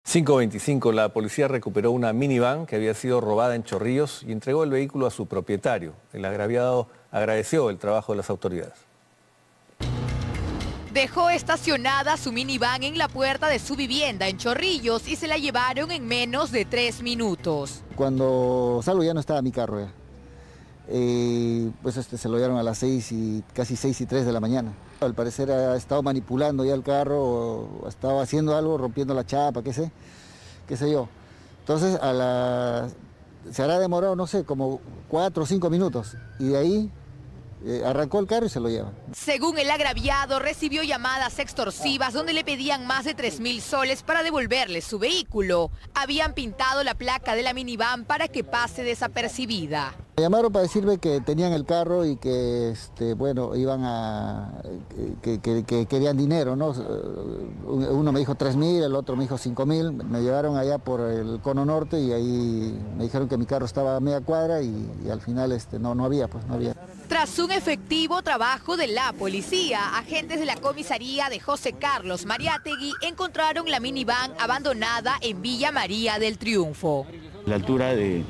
5:25, la policía recuperó una minivan que había sido robada en Chorrillos y entregó el vehículo a su propietario. El agraviado agradeció el trabajo de las autoridades. Dejó estacionada su minivan en la puerta de su vivienda en Chorrillos y se la llevaron en menos de 3 minutos. Cuando salgo ya no estaba mi carro ya. Pues se lo llevaron a las 6 y casi 6:03 de la mañana. Al parecer ha estado manipulando ya el carro, o estaba haciendo algo, rompiendo la chapa, qué sé yo. Entonces se hará demorado, no sé, como 4 o 5 minutos. Y de ahí arrancó el carro y se lo lleva. Según el agraviado, recibió llamadas extorsivas donde le pedían más de 3.000 soles para devolverle su vehículo. Habían pintado la placa de la minivan para que pase desapercibida. Me llamaron para decirme que tenían el carro y que, bueno, iban que querían dinero, ¿no? Uno me dijo 3.000, el otro me dijo 5.000. Me llevaron allá por el Cono Norte y ahí me dijeron que mi carro estaba a media cuadra y al final no había. Tras un efectivo trabajo de la policía, agentes de la comisaría de José Carlos Mariátegui encontraron la minivan abandonada en Villa María del Triunfo. La altura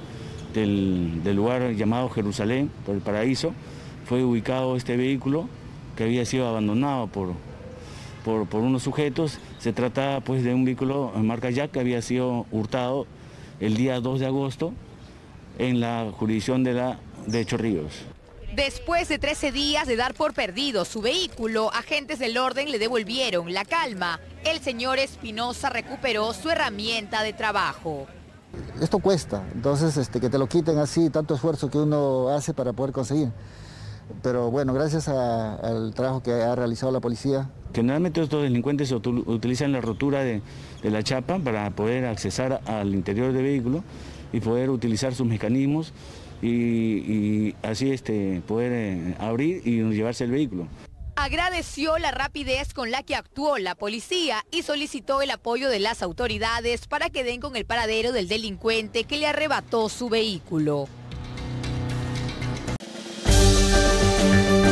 del lugar llamado Jerusalén, por el Paraíso, fue ubicado este vehículo que había sido abandonado por unos sujetos. Se trata pues de un vehículo en marca Jack que había sido hurtado el día 2 de agosto en la jurisdicción de Chorrillos. Después de 13 días de dar por perdido su vehículo, agentes del orden le devolvieron la calma. El señor Espinosa recuperó su herramienta de trabajo. Esto cuesta, entonces que te lo quiten así, tanto esfuerzo que uno hace para poder conseguir. Pero bueno, gracias al trabajo que ha realizado la policía. Generalmente estos delincuentes utilizan la rotura de la chapa para poder accesar al interior del vehículo y poder utilizar sus mecanismos y así poder abrir y llevarse el vehículo. Agradeció la rapidez con la que actuó la policía y solicitó el apoyo de las autoridades para que den con el paradero del delincuente que le arrebató su vehículo.